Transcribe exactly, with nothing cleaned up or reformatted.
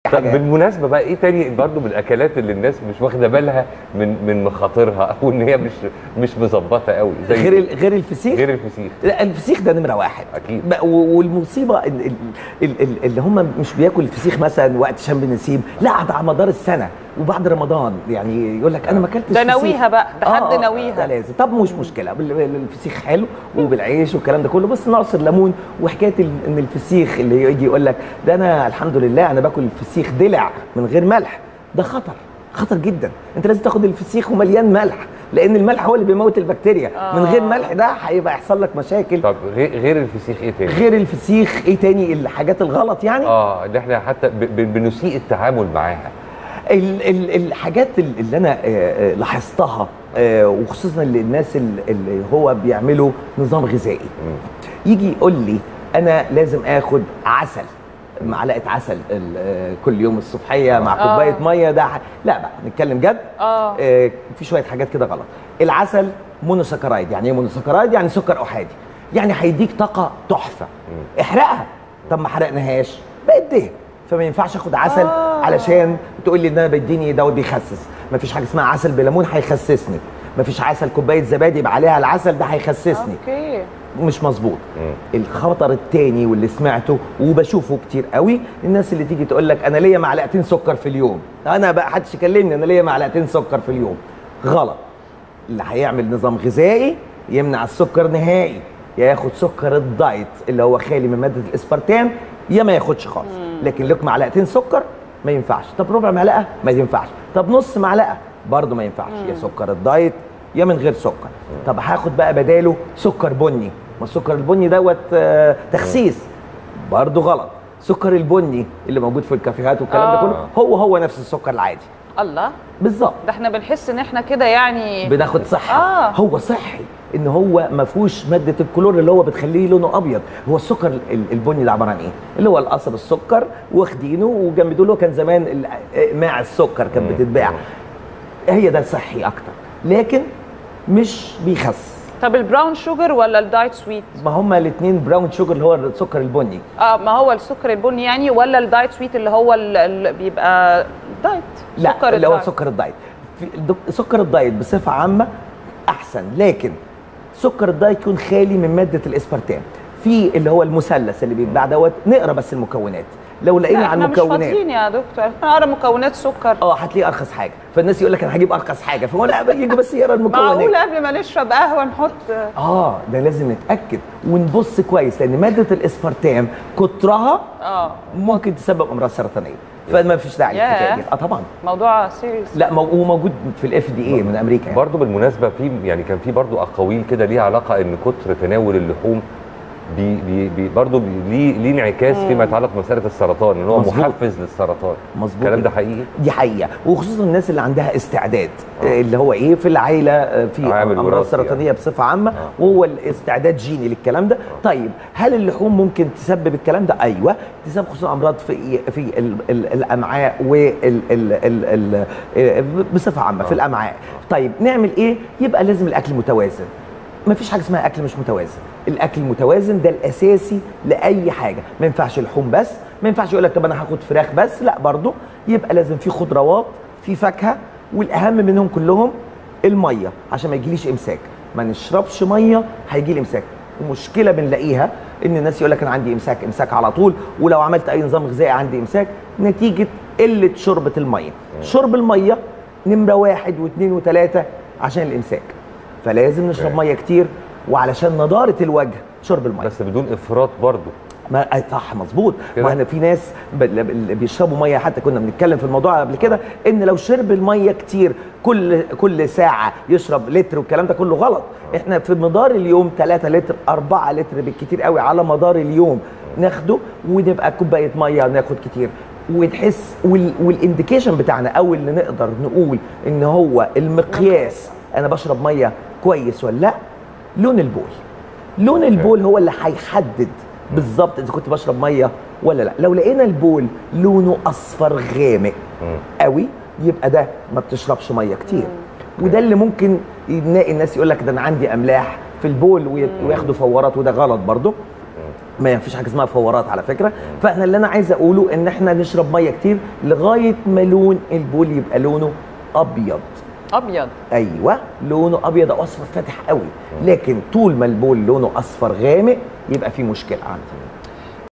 حاجه. بالمناسبه بقى ايه تاني برضو من الاكلات اللي الناس مش واخده بالها من من مخاطرها او ان هي مش مش مظبطه قوي زي غير غير الفسيخ؟ غير الفسيخ. لا الفسيخ ده نمره واحد اكيد. والمصيبه اللي هم مش بياكل الفسيخ مثلا وقت شم النسيم، لا ده على مدار السنه وبعد رمضان، يعني يقول لك انا ما اكلتش ده ناويها بقى، ده حد آه ناويها ده لازم. طب مش مشكله، الفسيخ حلو وبالعيش والكلام ده كله، بس نعصر ليمون. وحكايه ان الفسيخ اللي يجي يقول لك ده انا الحمد لله انا باكل الفسيخ دلع من غير ملح، ده خطر خطر جدا. انت لازم تاخد الفسيخ ومليان ملح، لان الملح هو اللي بيموت البكتيريا. آه. من غير ملح ده هيبقى يحصل لك مشاكل. طب غير الفسيخ ايه تاني؟ غير الفسيخ ايه تاني الحاجات الغلط يعني؟ اه اللي احنا حتى بنسيء التعامل معاها. ال ال الحاجات اللي انا آه لاحظتها آه وخصوصا اللي الناس اللي هو بيعملوا نظام غذائي، م. يجي يقول لي انا لازم اخد عسل، معلقه عسل كل يوم الصبحيه مع كوبايه آه. ميه. ده لا بقى نتكلم جد. اه, آه في شويه حاجات كده غلط. العسل مونوسكرايد. يعني ايه مونوسكرايد؟ يعني سكر احادي، يعني هيديك طاقه تحفه. م. احرقها. طب ما حرقناهاش بقت دهن، فما ينفعش اخد عسل آه. علشان تقول لي ان انا بديني دواء بيخسس. ما فيش حاجه اسمها عسل بليمون هيخسسني، ما فيش عسل كوبايه زبادي يبقى عليها العسل ده هيخسسني. اوكي مش مظبوط. الخطر الثاني واللي سمعته وبشوفه كتير قوي، الناس اللي تيجي تقول لك انا ليا معلقتين سكر في اليوم، انا بقى حدش يكلمني انا ليا معلقتين سكر في اليوم. غلط. اللي هيعمل نظام غذائي يمنع السكر نهائي، يا ياخد سكر الدايت اللي هو خالي من ماده الاسبرتام، يا ما ياخدش خالص. لكن لك معلقتين سكر ما ينفعش. طب ربع معلقه ما ينفعش. طب نص معلقه برضه ما ينفعش. يا سكر الدايت يا من غير سكر. طب هاخد بقى بداله سكر بني، ما السكر البني دوت آه تخسيس، برضه غلط. سكر البني اللي موجود في الكافيهات والكلام ده كله هو هو نفس السكر العادي. الله بالظبط. ده احنا بنحس ان احنا كده يعني بناخد صحه. آه. هو صحي ان هو ما فيهوش ماده الكلور اللي هو بتخليه لونه ابيض. هو السكر البني ده عباره عن ايه؟ اللي هو القصب السكر واخدينه وجنبه له كان زمان ماع السكر كانت بتتباع. هي ده صحي اكتر لكن مش بيخس. طب البراون شوجر ولا الدايت سويت؟ ما هما الاثنين براون شوجر اللي هو السكر البني. اه ما هو السكر البني يعني، ولا الدايت سويت اللي هو اللي بيبقى دايت؟ لا سكر اللي هو سكر الدايت. سكر الدايت بصفه عامه احسن، لكن سكر الدايت يكون خالي من ماده الاسبرتام. في اللي هو المثلث اللي بيتباع دوت، نقرا بس المكونات. لو لقينا على المكونات مش فاضيين يا دكتور، احنا نقرا مكونات سكر. اه هتلاقي ارخص حاجه، فالناس يقول لك انا هجيب ارخص حاجه، فهو لا يجي بس يقرا المكونات. معقول قبل ما نشرب قهوه نحط؟ اه ده لازم نتاكد ونبص كويس، لان ماده الاسبرتام كترها اه ممكن تسبب امراض سرطانيه، فما فيش داعي للحكايه دي. اه طبعا موضوع سيريس. لا وموجود في الاف دي اي من امريكا يعني. برضه بالمناسبه في يعني كان في برضه اقاويل كده ليها علاقه ان كتر تناول اللحوم بي بي بي برضه ليه ليه انعكاس فيما يتعلق بمساله السرطان، ان هو مظبوط. محفز للسرطان. مظبوط. الكلام ده حقيقي؟ دي حقيقه، وخصوصا الناس اللي عندها استعداد آه. اللي هو ايه في العائله في امراض سرطانيه يعني. بصفه عامه آه. وهو الاستعداد جيني للكلام ده. آه. طيب هل اللحوم ممكن تسبب الكلام ده؟ ايوه تسبب، خصوصا امراض في في ال ال الامعاء وال ال ال بصفه عامه آه. في الامعاء. طيب نعمل ايه؟ يبقى لازم الاكل متوازن. ما فيش حاجه اسمها اكل مش متوازن. الاكل المتوازن ده الاساسي لاي حاجه. ما ينفعش لحوم بس، ما ينفعش يقول لك طب انا هاخد فراخ بس، لا برضه يبقى لازم في خضروات، في فاكهه، والاهم منهم كلهم الميه عشان ما يجيليش امساك. ما نشربش ميه هيجي لي امساك. ومشكله بنلاقيها ان الناس يقول لك انا عندي امساك امساك على طول، ولو عملت اي نظام غذائي عندي امساك نتيجه قله شربه الميه. شرب الميه نمره واحد واثنين وثلاثه عشان الامساك، فلازم نشرب ميه كتير، وعلشان نضاره الوجه شرب الميه بس بدون افراط برضه. ما صح مظبوط. ما احنا في ناس بيشربوا ميه، حتى كنا بنتكلم في الموضوع قبل كده ان لو شرب الميه كتير كل كل ساعه يشرب لتر والكلام ده كله غلط. احنا في مدار اليوم ثلاثة لتر أربعة لتر بالكتير قوي على مدار اليوم ناخده، ونبقى كوبايه ميه ناخد كتير وتحس. والانديكيشن بتاعنا او اللي نقدر نقول ان هو المقياس انا بشرب ميه كويس ولا لا، لون البول. لون البول هو اللي هيحدد بالظبط اذا كنت بشرب ميه ولا لا. لو لقينا البول لونه اصفر غامق قوي يبقى ده ما بتشربش ميه كتير. وده اللي ممكن نلاقي الناس يقول لك ده انا عندي املاح في البول وياخدوا فورات، وده غلط برضو. ما فيش حاجه اسمها فورات على فكره. فاحنا اللي انا عايز اقوله ان احنا نشرب ميه كتير لغايه ما لون البول يبقى لونه ابيض. ابيض، ايوه، لونه ابيض او اصفر فاتح قوي. لكن طول ما البول لونه اصفر غامق يبقى في مشكله عندي.